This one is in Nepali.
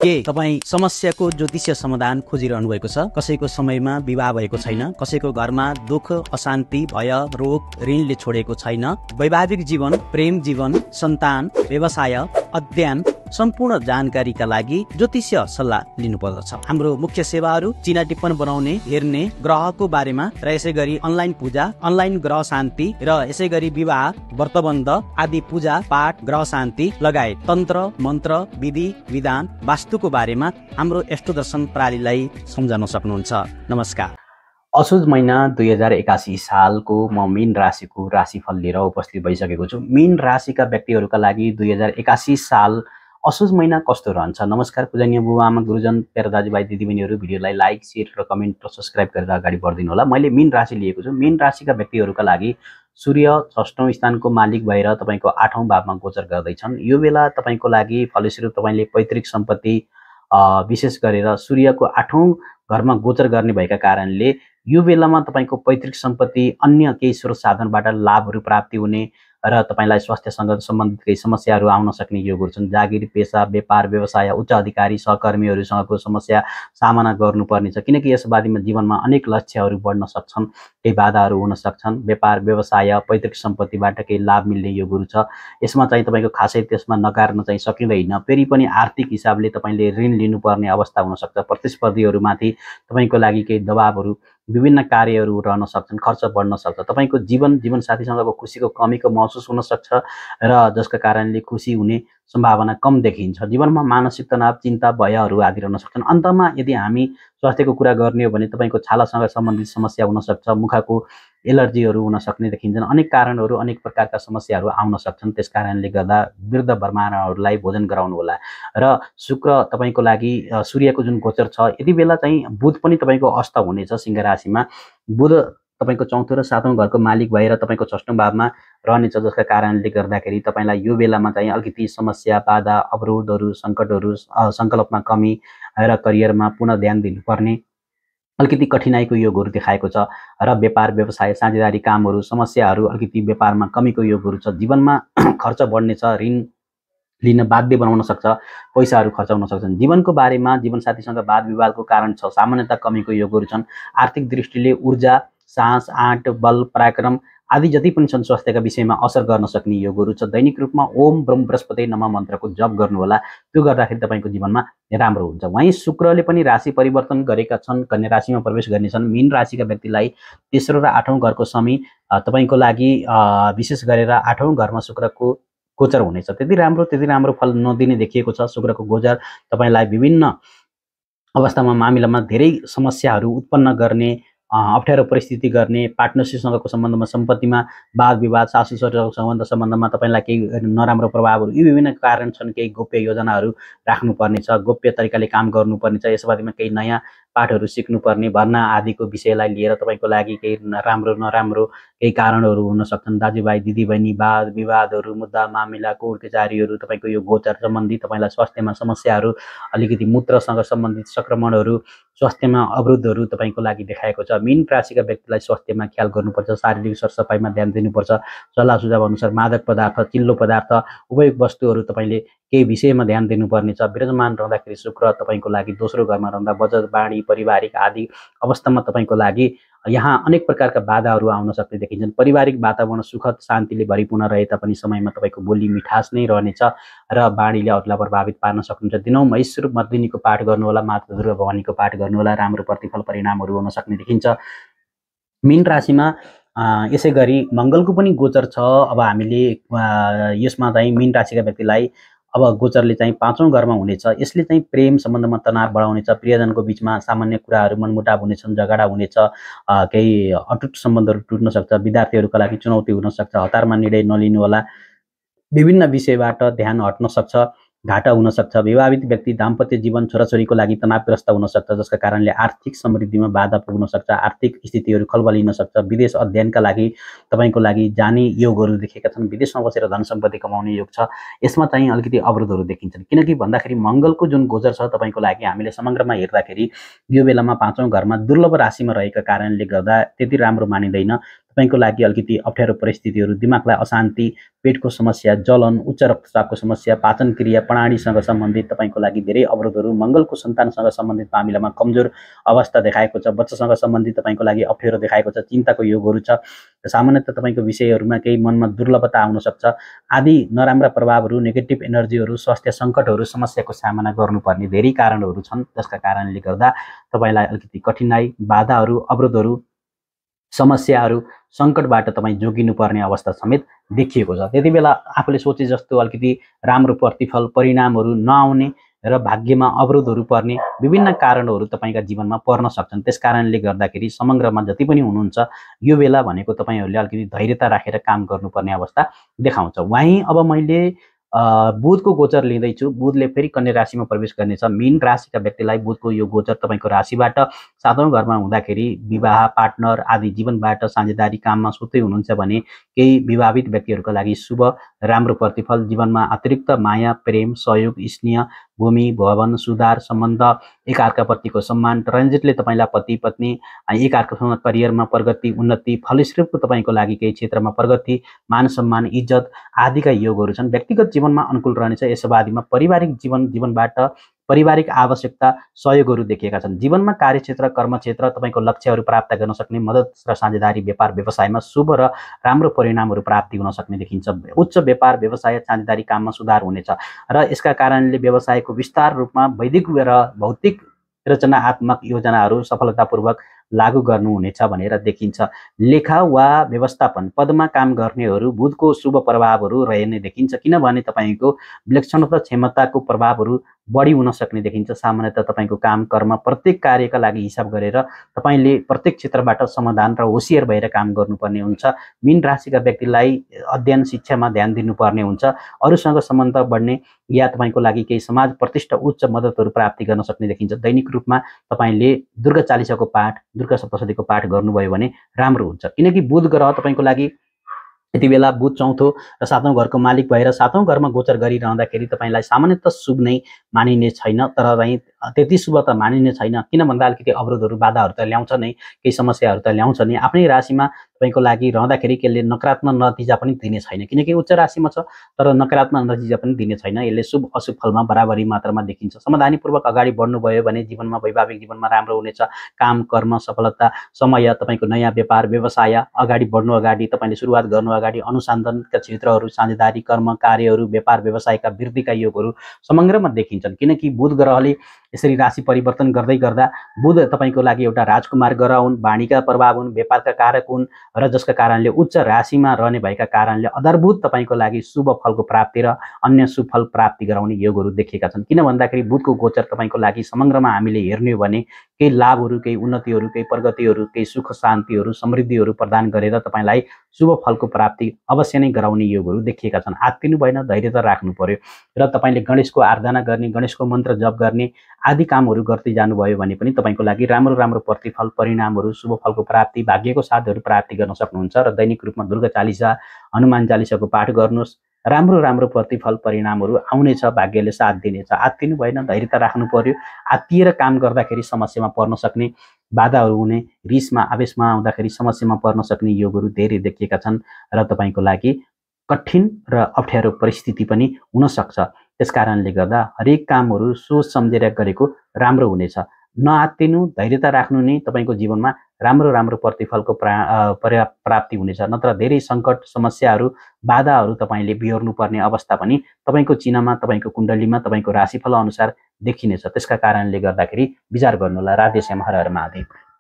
के तपाईँ समस्याको ज्योतिषीय समाधान खोजिरहनु भएको छ? कसैको समयमा विवाह भएको छैन, कसैको घरमा दुःख, अशान्ति, भय, रोग, ऋणले छोडेको छैन, वैवाहिक जीवन, प्रेम जीवन, सन्तान, व्यवसाय, अध्ययन सम्पूर्ण जानकारीका लागि ज्योतिषीय सल्लाह लिनुपर्दछ। हाम्रो मुख्य सेवाहरू चिना टिप्पण बनाउने, हेर्ने, ग्रहको बारेमा र यसै गरी अनलाइन पूजा, अनलाइन ग्रह शान्ति र यसै गरी विवाह, व्रतबन्ध आदि पूजा पाठ, ग्रह शान्ति लगायत तन्त्र, मन्त्र, विधि, विधान, वास्तुको बारेमा हाम्रो एस्ट्रोदर्शन प्रणालीलाई सम्झन सक्नुहुन्छ। नमस्कार। असोज महिना 2081 सालको म मीन राशिको राशिफल लिएर उपस्थित भइसकेको छु। मीन राशिका व्यक्तिहरूका लागि 2081 साल असोज महिना कस्तो रहन्छ? नमस्कार पूजनीय बुबा आमा, गुरुजन, प्यारा दाजुभाइ दिदीबहिनीहरू, भिडियोलाई लाइक, शेयर र कमेन्ट र सब्स्क्राइब गरेर अगाडि बढ्दिनु होला। मैले मीन राशि लिएको छु। मीन राशिका व्यक्तिहरूका लागि सूर्य 6औं स्थानको मालिक भएर तपाईँको 8औं भावमा गोचर गर्दैछन्। यो बेला तपाईँको लागि फलस्वरूप तपाईँले पैतृक सम्पत्ति विशेष गरेर सूर्यको 8औं घरमा गोचर गर्ने भएका कारणले यो बेलामा तपाईँको पैतृक सम्पत्ति, अन्य केही स्रोत साधनबाट लाभहरू प्राप्ति हुने र तपाईँलाई स्वास्थ्यसँग सम्बन्धित केही समस्याहरू आउन सक्ने योगहरू छन्। जागिर, पेसा, व्यापार, व्यवसाय, उच्च अधिकारी, सहकर्मीहरूसँगको समस्या सामना गर्नुपर्ने छ, किनकि यस बारीमा जीवनमा अनेक लक्ष्यहरू बढ्न सक्छन्, केही बाधाहरू हुन सक्छन्। व्यापार, व्यवसाय, पैतृक सम्पत्तिबाट केही लाभ मिल्ने योगहरू छ। यसमा चाहिँ तपाईँको खासै त्यसमा नकार्न चाहिँ सकिँदैन। फेरि पनि आर्थिक हिसाबले तपाईँले ऋण लिनुपर्ने अवस्था हुनसक्छ। प्रतिस्पर्धीहरूमाथि तपाईँको लागि केही दबावहरू, विभिन्न कार्यहरू रहन सक्छन्, खर्च बढ्न सक्छ। तपाईँको जीवनसाथीसँगको खुसीको कमीको महसुस हुन सक्छ र जसका कारणले खुसी हुने सम्भावना कम देखिन्छ। जीवनमा मानसिक तनाव, चिन्ता, भयहरू आदि रहन सक्छन्। अन्तमा यदि हामी स्वास्थ्यको कुरा गर्ने हो भने तपाईँको छालासँग सम्बन्धित समस्या हुन सक्छ, मुखको एलर्जीहरू हुन सक्ने देखिन्छन्। अनेक कारणहरू, अनेक प्रकारका समस्याहरू आउन सक्छन्। त्यस कारणले गर्दा वृद्ध ब्राह्मणहरूलाई भोजन गराउनु होला। र शुक्र तपाईँको लागि सूर्यको जुन गोचर छ, यति बेला चाहिँ बुध पनि तपाईँको अस्त हुनेछ सिंह राशिमा। बुध तपाईँको 4औं र 7औं घरको मालिक भएर तपाईँको 6औं भावमा रहनेछ, जसका कारणले गर्दाखेरि तपाईँलाई यो बेलामा चाहिँ अलिकति समस्या, बाधा, अवरोधहरू, सङ्कटहरू, सङ्कल्पमा कमी र करियरमा पुनः ध्यान दिनुपर्ने अलिकति कठिनाइको योगहरू देखाएको छ। र व्यापार, व्यवसाय, साझेदारी कामहरू, समस्याहरू, अलिकति व्यापारमा कमीको योगहरू छ। जीवनमा खर्च बढ्नेछ, ऋण लिन बाध्य बनाउन सक्छ, पैसाहरू खर्च हुन सक्छन्। जीवनको बारेमा जीवनसाथीसँग वाद विवादको कारण छ, सामान्यता कमीको योगहरू छन्। आर्थिक दृष्टिले ऊर्जा, साहस, आँट, बल, पराक्रम आदि जति पनि छन् स्वास्थ्यका विषयमा असर गर्न सक्ने योगहरू छ। दैनिक रूपमा ओम ब्रह्म बृहस्पति नमः मन्त्रको जप गर्नुहोला। त्यो गर्दाखेरि तपाईँको जीवनमा राम्रो हुन्छ। वहीं शुक्रले पनि राशि परिवर्तन गरेका छन्, कन्या राशिमा प्रवेश गर्नेछन्। मीन राशिका व्यक्तिलाई तेस्रो र 8औं घरको शमी तपाईँको लागि विशेष गरेर 8औं घरमा शुक्रको गोचर हुनेछ। त्यति राम्रो फल नदिने देखिएको छ। शुक्रको गोचर तपाईँलाई विभिन्न अवस्थामा, मामिलामा धेरै समस्याहरू उत्पन्न गर्ने, अप्ठ्यारो परिस्थिति गर्ने, पार्टनरसिपसँगको सम्बन्धमा, सम्पत्तिमा वाद विवाद, सासू ससुराको सम्बन्धमा तपाईँलाई केही नराम्रो प्रभावहरू, यी विभिन्न कारण छन्। केही गोप्य योजनाहरू राख्नुपर्नेछ, गोप्य तरिकाले काम गर्नुपर्नेछ। यसबारेमा केही नयाँ पाठहरू सिक्नुपर्ने, भर्ना आदिको विषयलाई लिएर तपाईँको लागि केही नराम्रो केही कारणहरू हुन सक्छन्। दाजुभाइ दिदीबहिनी, वाद विवादहरू, मुद्दा मामिला, कोर्ट कचहरीहरू, तपाईँको यो गोचर सम्बन्धी तपाईँलाई स्वास्थ्यमा समस्याहरू, अलिकति मूत्रसँग सम्बन्धित सङ्क्रमणहरू, स्वास्थ्यमा अवरोधहरू तपाईँको लागि देखाएको छ। मीन राशिका व्यक्तिलाई स्वास्थ्यमा ख्याल गर्नुपर्छ, शारीरिक सरसफाइमा ध्यान दिनुपर्छ। सल्लाह सुझाव अनुसार मादक पदार्थ, चिल्लो पदार्थ, उपयोग वस्तुहरू तपाईँले केही विषयमा ध्यान दिनुपर्नेछ। विराजमान रहँदाखेरि शुक्र तपाईँको लागि दोस्रो घरमा रहँदा बचत, बाणी, पारिवारिक आदि अवस्थामा तपाईँको लागि यहाँ अनेक प्रकारका बाधाहरू आउन सक्ने देखिन्छन्। पारिवारिक वातावरण सुखद शान्तिले भरिपूर्ण रहे तापनि समयमा तपाईँको बोली मिठास नै रहनेछ र बाणीले अरूलाई प्रभावित पार्न सक्नुहुन्छ। दिनौँ महेश्वर मर्दिनीको पाठ गर्नुहोला, माता दुर्गा भवानीको पाठ गर्नुहोला, राम्रो प्रतिफल परिणामहरू हुन सक्ने देखिन्छ। मीन राशिमा यसै गरी मङ्गलको पनि गोचर छ। अब हामीले यसमा चाहिँ मीन राशिका व्यक्तिलाई अब गोचरले चाहिँ 5औं घरमा हुनेछ। यसले चाहिँ प्रेम सम्बन्धमा तनाव बढाउनेछ। प्रियजनको बिचमा सामान्य कुराहरू मनमुटाव हुनेछन्, झगडा हुनेछ, केही अटुट सम्बन्धहरू टुट्न सक्छ। विद्यार्थीहरूका लागि चुनौती हुन सक्छ। हतारमा निर्णय नलिनु होला। विभिन्न विषयबाट ध्यान हट्न सक्छ, घाटा हुन सक्छ। विवाहित व्यक्ति दाम्पत्य जीवन, छोराछोरीको लागि तनावग्रस्त हुन सक्छ, जसका कारणले आर्थिक समृद्धिमा बाधा पुग्न सक्छ। आर्थिक स्थितिहरू खलबलिन सक्छ। विदेश अध्ययनका लागि तपाईँको लागि जाने योगहरू देखेका छन्। विदेशमा बसेर धन सम्पत्ति कमाउने योग छ। यसमा चाहिँ अलिकति अवरोधहरू देखिन्छन्, किनकि भन्दाखेरि मङ्गलको जुन गोचर छ तपाईँको लागि हामीले समग्रमा हेर्दाखेरि यो बेलामा 5औं घरमा दुर्लभ राशिमा रहेका कारणले गर्दा त्यति राम्रो मानिँदैन। तपाईँको लागि अलिकति अप्ठ्यारो परिस्थितिहरू, दिमागलाई अशान्ति, पेटको समस्या, जलन, उच्च रक्तचापको समस्या, पाचन क्रिया प्रणालीसँग सम्बन्धित तपाईँको लागि धेरै अवरोधहरू, मङ्गलको सन्तानसँग सम्बन्धित मामिलामा कमजोर अवस्था देखाएको छ, बच्चासँग सम्बन्धित तपाईँको लागि अप्ठ्यारो देखाएको छ, चिन्ताको योगहरू छ, सामान्यतः तपाईँको विषयहरूमा केही मनमा दुर्लभता आउन सक्छ आदि नराम्रा प्रभावहरू, नेगेटिभ एनर्जीहरू, स्वास्थ्य सङ्कटहरू, समस्याको सामना गर्नुपर्ने धेरै कारणहरू छन्, जसका कारणले गर्दा तपाईँलाई अलिकति कठिनाइ, बाधाहरू, अवरोधहरू, समस्याहरू, सङ्कटबाट तपाईँ जोगिनुपर्ने अवस्था समेत देखिएको छ। त्यति बेला आफूले सोचे जस्तो अलिकति राम्रो प्रतिफल, परिणामहरू नआउने र भाग्यमा अवरोधहरू पर्ने विभिन्न कारणहरू तपाईँका जीवनमा पर्न सक्छन्। त्यस कारणले गर्दाखेरि समग्रमा जति पनि हुनुहुन्छ यो बेला भनेको तपाईँहरूले अलिकति धैर्यता राखेर काम गर्नुपर्ने अवस्था देखाउँछ। वहीँ अब मैले बुधको गोचर लिँदैछु। बुधले फेरि कन्या राशिमा प्रवेश गर्नेछ। मीन राशिका व्यक्तिलाई बुधको यो गोचर तपाईँको राशिबाट 7औं घरमा हुँदाखेरि विवाह, पार्टनर आदि जीवनबाट साझेदारी काममा सोच्दै हुनुहुन्छ भने केही विवाहित व्यक्तिहरूका लागि शुभ राम्रो प्रतिफल, जीवनमा अतिरिक्त माया, प्रेम, सहयोग, स्नेह, भूमि, भवन, सुधार, सम्बन्ध, एकअर्काप्रतिको सम्मान, ट्रान्जिटले तपाईँलाई पति पत्नी एकअर्कासँग करियरमा प्रगति, उन्नति, फलस्वरूप तपाईँको लागि केही क्षेत्रमा प्रगति, मान सम्मान, इज्जत आदिका योगहरू छन्। व्यक्तिगत जीवनमा अनुकूल रहनेछ। यस अवधिमा पारिवारिक जीवनबाट पारिवारिक आवश्यकता सहयोगहरू देखिएका छन्। जीवनमा कार्यक्षेत्र, कर्मक्षेत्र तपाईँको लक्ष्यहरू प्राप्त गर्न सक्ने, मद्दत र साझेदारी, व्यापार व्यवसायमा शुभ र राम्रो परिणामहरू प्राप्ति हुन सक्ने देखिन्छ। उच्च व्यापार व्यवसाय साझेदारी काममा सुधार हुनेछ र यसका कारणले व्यवसायको विस्तार रूपमा वैदिक र भौतिक रचनात्मक योजनाहरू सफलतापूर्वक लागू गर्नुहुनेछ भनेर देखिन्छ। लेखा वा व्यवस्थापन पदमा काम गर्नेहरू बुधको शुभ प्रभावहरू रहने देखिन्छ, किनभने तपाईँको विलक्षणता क्षमताको प्रभावहरू बढी हुन सक्ने देखिन्छ। सामान्यतः तपाईँको काम कर्म प्रत्येक कार्यका लागि हिसाब गरेर तपाईँले प्रत्येक क्षेत्रबाट समाधान र होसियार भएर काम गर्नुपर्ने हुन्छ। मीन राशिका व्यक्तिलाई अध्ययन शिक्षामा ध्यान दिनुपर्ने हुन्छ। अरूसँग सम्बन्ध बढ्ने या तपाईँको लागि केही समाज प्रतिष्ठा उच्च मद्दतहरू प्राप्ति गर्न सक्ने देखिन्छ। दैनिक रूपमा तपाईँले दुर्गा चालिसाको पाठ, दुर्गा सप्तशतीको पाठ गर्नुभयो भने राम्रो हुन्छ, किनकि बुध ग्रह तपाईँको लागि यति बेला बुध 4औं र 7औं घरको मालिक भएर 7औं घरमा गोचर गरिरहँदाखेरि तपाईँलाई सामान्यतः शुभ नै मानिने छैन, तर चाहिँ त्यति शुभ त मानिने छैन। किन भन्दा अलिकति अवरोधहरू, बाधाहरू त ल्याउँछ नै, केही समस्याहरू त ल्याउँछ नै। आफ्नै राशिमा तपाईँको लागि रहँदाखेरि यसले नकारात्मक नतिजा पनि दिने छैन, किनकि उच्च राशिमा छ तर नकारात्मक नतिजा पनि दिने छैन। यसले शुभ अशुभ फलमा बराबरी मात्रामा देखिन्छ। समाधानीपूर्वक अगाडि बढ्नुभयो भने जीवनमा, वैवाहिक जीवनमा राम्रो हुनेछ। काम, कर्म, सफलता, समय, तपाईँको नयाँ व्यापार व्यवसाय अगाडि बढ्नु अगाडि, तपाईँले सुरुवात गर्नु अगाडि अनुसन्धानका क्षेत्रहरू, साझेदारी, कर्म, कार्यहरू, व्यापार व्यवसायका वृद्धिका योगहरू समग्रमा देखिन्छन्। किनकि बुध ग्रहले यसरी राशि परिवर्तन गर्दै गर्दा बुध तपाईँको लागि एउटा राजकुमार ग्रह हुन्, वाणीका प्रभाव हुन्, व्यापारका कारक हुन् र जसका कारणले उच्च राशिमा रहने भएका कारणले आधारभूत तपाईँको लागि शुभ फलको प्राप्ति र अन्य शुभ फल प्राप्ति गराउने योगहरू देखिएका छन्। किन भन्दाखेरि बुधको गोचर तपाईँको लागि समग्रमा हामीले हेर्ने हो भने केही लाभहरू, केही उन्नतिहरू, केही प्रगतिहरू, केही सुख शान्तिहरू, समृद्धिहरू प्रदान गरेर तपाईँलाई शुभ फलको प्राप्ति अवश्य नै गराउने योगहरू देखिएका छन्। आत्तिनु भएन, धैर्यता राख्नु पर्यो र तपाईँले गणेशको आराधना गर्ने, गणेशको मन्त्र जप गर्ने आदि कामहरू गर्दै जानुभयो भने पनि तपाईँको लागि राम्रो राम्रो प्रतिफल, परिणामहरू, शुभ फलको प्राप्ति, भाग्यको साथहरू प्राप्ति गर्न सक्नुहुन्छ। र दैनिक रूपमा दुर्गा चालिसा, हनुमान चालिसाको पाठ गर्नुहोस्, राम्रो राम्रो प्रतिफल, परिणामहरू आउनेछ, भाग्यले साथ दिनेछ। आत्तिनु भएन, धैर्यता राख्नु पर्यो। आत्तिएर काम गर्दाखेरि समस्यामा पर्न सक्ने, बाधाहरू हुने, रिसमा आवेशमा आउँदाखेरि समस्यामा पर्न सक्ने योगहरू धेरै देखिएका छन् र तपाईँको लागि कठिन र अप्ठ्यारो परिस्थिति पनि हुन सक्छ। त्यसकारणले गर्दा हरेक कामहरू सोच सम्झेर गरेको राम्रो हुनेछ। नआत्तिनु, धैर्यता राख्नु नै तपाईँको जीवनमा राम्रो राम्रो प्रतिफलको प्राप्ति हुनेछ। नत्र धेरै सङ्कट, समस्याहरू, बाधाहरू तपाईँले बिहोर्नु पर्ने अवस्था पनि तपाईँको चिन्हमा, तपाईँको कुण्डलीमा, तपाईँको राशिफल अनुसार देखिनेछ। त्यसका कारणले गर्दाखेरि विचार गर्नुहोला। राधेश्याम, हर हर महादेव।